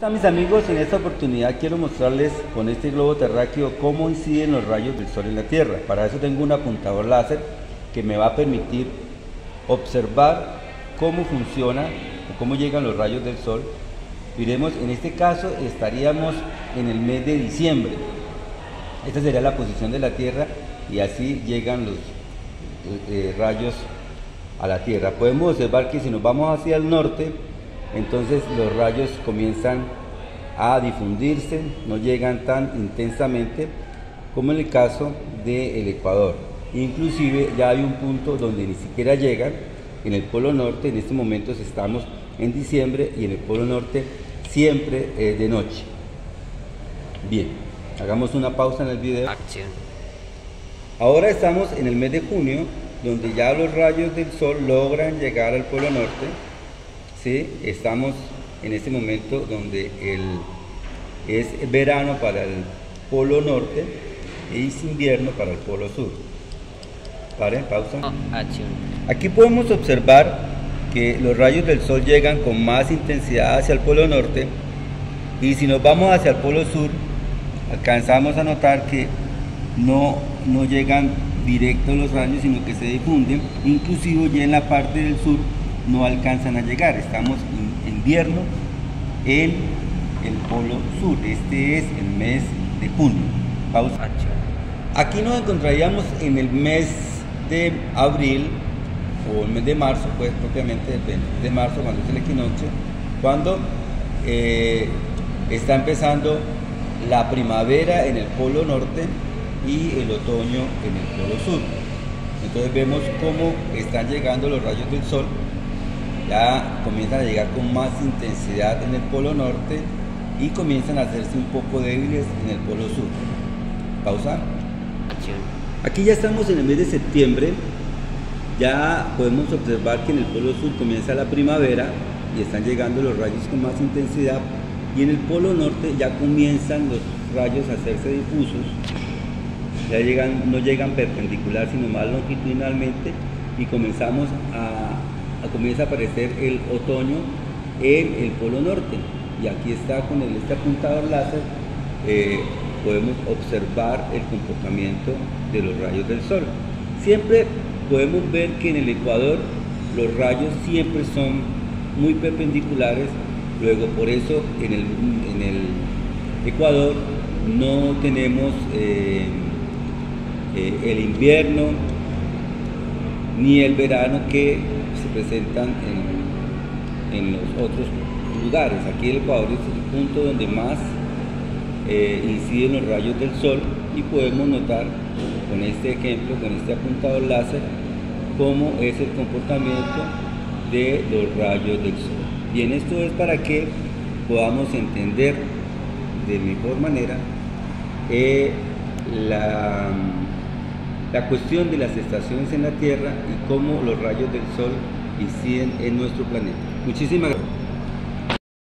Hola mis amigos, en esta oportunidad quiero mostrarles con este globo terráqueo cómo inciden los rayos del sol en la Tierra. Para eso tengo un apuntador láser que me va a permitir observar cómo funciona o cómo llegan los rayos del sol. Miremos, en este caso estaríamos en el mes de diciembre. Esta sería la posición de la Tierra y así llegan los rayos a la Tierra. Podemos observar que si nos vamos hacia el norte, entonces los rayos comienzan a difundirse, no llegan tan intensamente como en el caso del Ecuador. Inclusive ya hay un punto donde ni siquiera llegan, en el Polo Norte. En estos momentos estamos en diciembre y en el Polo Norte siempre es de noche. Bien, hagamos una pausa en el video. Acción. Ahora estamos en el mes de junio, donde ya los rayos del sol logran llegar al Polo Norte. ¿Sí? Estamos en este momento donde es verano para el Polo Norte y es invierno para el Polo Sur. Paren, pausa. Acción. Aquí podemos observar que los rayos del sol llegan con más intensidad hacia el Polo Norte, y si nos vamos hacia el Polo Sur alcanzamos a notar que no llegan directos los rayos, sino que se difunden. Inclusive ya en la parte del sur no alcanzan a llegar. Estamos en invierno en el Polo Sur. Este es el mes de junio. Pausa. Acción. Aquí nos encontraríamos en el mes de abril o el mes de marzo, pues propiamente el 20 de marzo, cuando es el equinoccio, cuando está empezando la primavera en el Polo Norte y el otoño en el Polo Sur. Entonces vemos cómo están llegando los rayos del sol. Ya comienzan a llegar con más intensidad en el Polo Norte y comienzan a hacerse un poco débiles en el Polo Sur. Pausa. Acción. Aquí ya estamos en el mes de septiembre. Ya podemos observar que en el Polo Sur comienza la primavera y están llegando los rayos con más intensidad, y en el Polo Norte ya comienzan los rayos a hacerse difusos. Ya no llegan perpendicular, sino más longitudinalmente, y comienza a aparecer el otoño en el Polo Norte. Y aquí está con este apuntador láser, podemos observar el comportamiento de los rayos del sol. Siempre podemos ver que en el Ecuador los rayos siempre son muy perpendiculares. Luego, por eso en el Ecuador no tenemos el invierno ni el verano que se presentan en los otros lugares. Aquí el Ecuador es el punto donde más inciden los rayos del sol, y podemos notar con este ejemplo, con este apuntador láser, cómo es el comportamiento de los rayos del sol. Bien, esto es para que podamos entender de mejor manera la cuestión de las estaciones en la Tierra y cómo los rayos del sol inciden en nuestro planeta. Muchísimas gracias.